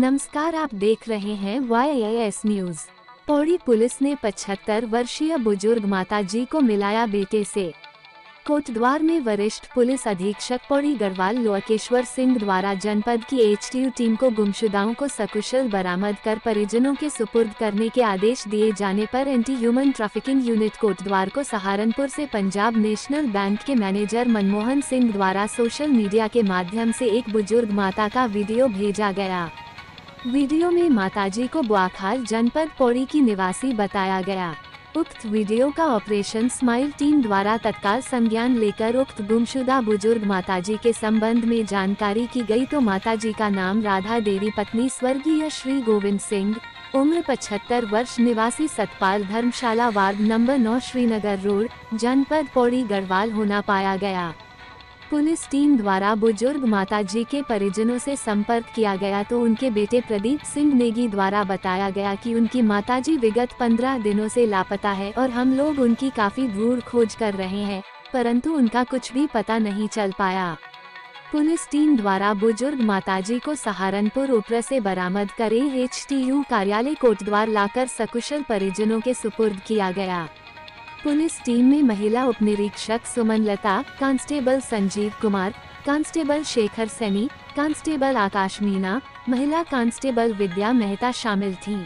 नमस्कार, आप देख रहे हैं YAS न्यूज। पौड़ी पुलिस ने 75 वर्षीय बुजुर्ग माताजी को मिलाया बेटे से। कोटद्वार में वरिष्ठ पुलिस अधीक्षक पौड़ी गढ़वाल लोकेश्वर सिंह द्वारा जनपद की HTU टीम को गुमशुदाओं को सकुशल बरामद कर परिजनों के सुपुर्द करने के आदेश दिए जाने पर anti human trafficking unit Kotdwar को सहारनपुर से पंजाब नेशनल बैंक के मैनेजर मनमोहन सिंह द्वारा सोशल मीडिया के माध्यम से एक बुजुर्ग माता का वीडियो भेजा गया। वीडियो में माताजी को बुआखाल जनपद पौड़ी की निवासी बताया गया। उक्त वीडियो का ऑपरेशन स्माइल टीम द्वारा तत्काल संज्ञान लेकर उक्त गुमशुदा बुजुर्ग माताजी के संबंध में जानकारी की गई तो माताजी का नाम राधा देवी, पत्नी स्वर्गीय श्री गोविंद सिंह, उम्र 75 वर्ष, निवासी Satpal, Dharamshala ward number 9, Srinagar road, जनपद पौड़ी गढ़वाल होना पाया गया। पुलिस टीम द्वारा बुजुर्ग माताजी के परिजनों से संपर्क किया गया तो उनके बेटे प्रदीप सिंह नेगी द्वारा बताया गया कि उनकी माताजी विगत 15 दिनों से लापता है और हम लोग उनकी काफी ढूंढ खोज कर रहे हैं, परंतु उनका कुछ भी पता नहीं चल पाया। पुलिस टीम द्वारा बुजुर्ग माताजी को सहारनपुर ऊपर से बरामद करे HTU कार्यालय कोटद्वार लाकर सकुशल परिजनों के सुपुर्द किया गया। पुलिस टीम में महिला उपनिरीक्षक Sumanlata, constable Sanjeev Kumar, constable Shekhar Saini, constable Akash Meena, महिला कांस्टेबल विद्या मेहता शामिल थीं।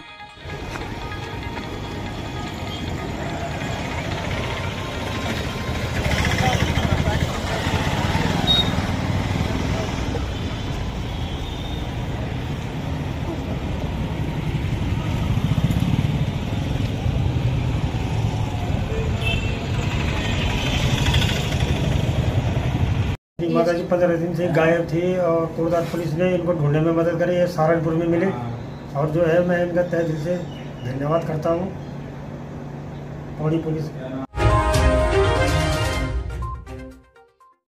माताजी 15 दिन से गायब थी और कोटद्वार पुलिस ने इनको ढूंढने में मदद करी। ये सहारनपुर में मिले और जो है मैं इनका तहे दिल से धन्यवाद करता हूँ पौड़ी पुलिस।